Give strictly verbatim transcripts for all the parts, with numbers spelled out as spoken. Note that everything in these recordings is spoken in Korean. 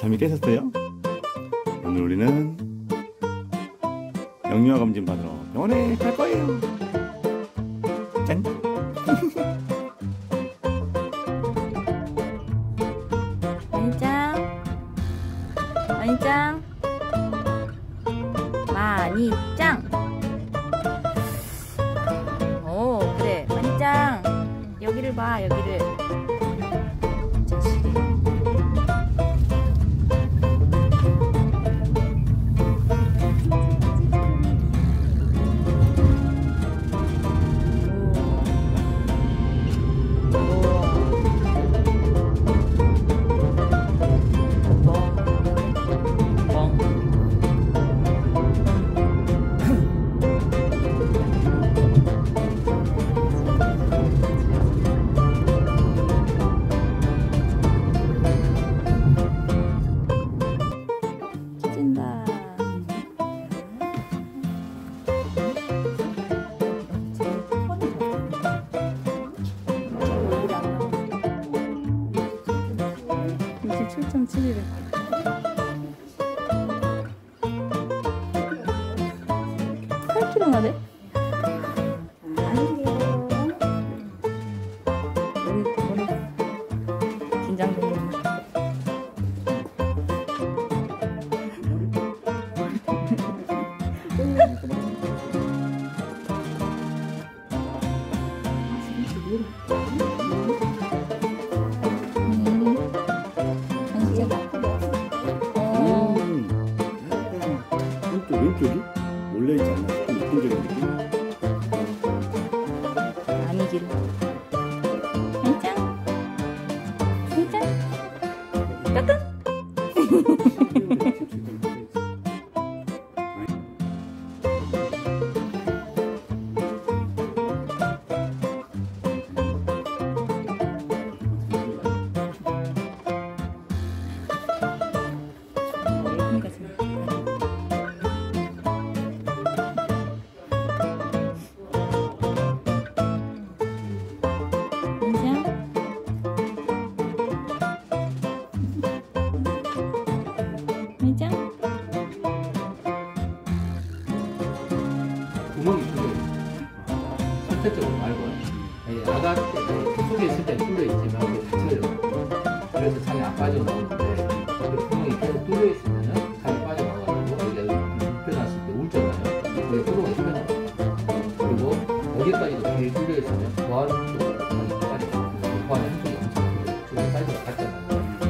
잠이 깨셨어요? 오늘 우리는 영유아 검진 받으러 병원에 갈 거예요. 짠! 마니짱, 마니짱, 마니짱. 오, 그래, 마니짱. 여기를 봐, 여기를. 자식이. 찢은다. 육십칠 점 칠이래. 팔 킬로그램 나네? 머리, 머리 긴장되네. 왼쪽이 몰려있지 않나 싶은 느낌적인 느낌? 아니기를. 짠! 짠! 따끔! 미장? 구멍이 뚫려 있어. 선택적으로 말고요. 아가 때 속에 있을 때 뚫려 있지만 그게 닫혀요. 그래서 잠이 안 빠져나오는데 그 구멍이 계속 뚫려 있으면 잠이 빠져나와가지고 여기가 눕혀놨을 때 울잖아요. 그게 구멍이 펴나요. 그리고 여기까지도 뒤에 뚫려 있으면 보안 쪽으로 잠이 빠져나와요. 보안 한쪽이 엄청 뚫려요. 지금 사이즈가 같잖아요.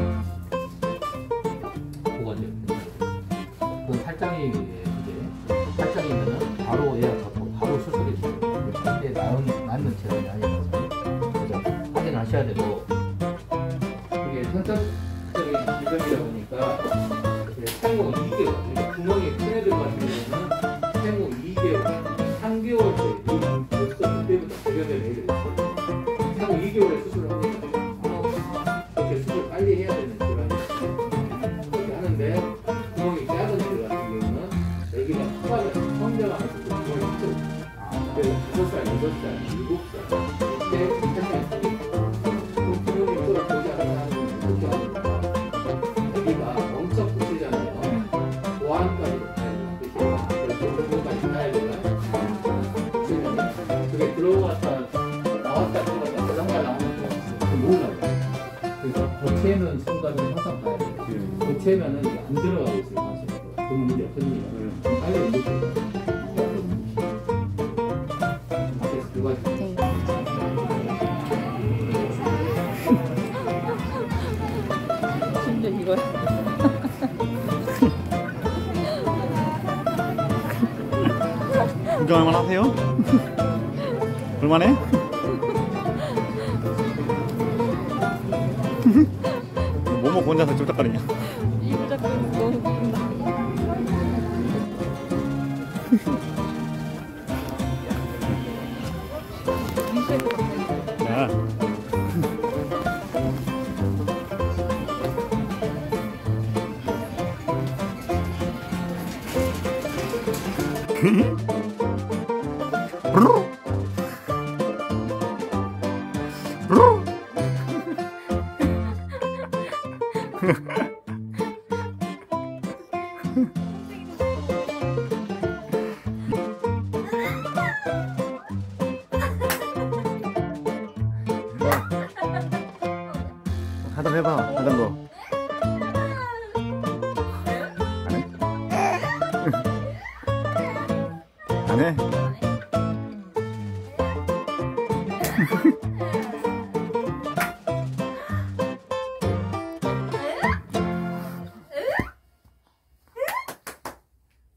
그건 탈장이에요. 이제 탈장이면은 바로 예약하고 바로 수술해 주세요. 절대 낫는 낫는 질환이 아니라서 그래서 확인하셔야 되고, 이게 선천적인 질병이다 보니까 생후 이 개월, 그러니까 구멍이 큰 애들 같은 경우는 생후 이 개월, 삼 개월 때 이미 벌써 그때부터 발견된 애들이 있어요. 생후 이 개월에 수술을 합니다. 그렇게 수술 빨리 해야 되는 질환이 있어요. 그렇게 하는데 구멍이 작은 애들 같은 경우는 애기가 커가면서 성장하면서 그 구멍이 커져요. 그래서 다섯 살, 여섯 살, 일곱 살 이때 탈장이 생깁니다. 그 구멍이 그걸 보지 않는 사람은 어떻게 합니까? 애기가 엄청 커지잖아요. 보안까지도 가야 되는 뜻이에요. 그래서 정도까지 가야 되나? 그러면 그게 들어갔다 나왔다 들어갔다 대상발 나오는 거 없어요. 몰라요. 그래서 거치는 순간은 항상 봐야 돼요. 거치면은 이게 안 들어가고 있을 가능성이 있어요. 그건 문제 없습니다. 빨리 못해요. 밖에서 들어가지. 심지어 이거야. 구경할만 하세요? 볼만해? 뭐 먹고 혼자서 쫄딱거리냐? 이거 자꾸 너무 웃긴다. 야. 한번 해봐 자전거. 안 해? 안 해?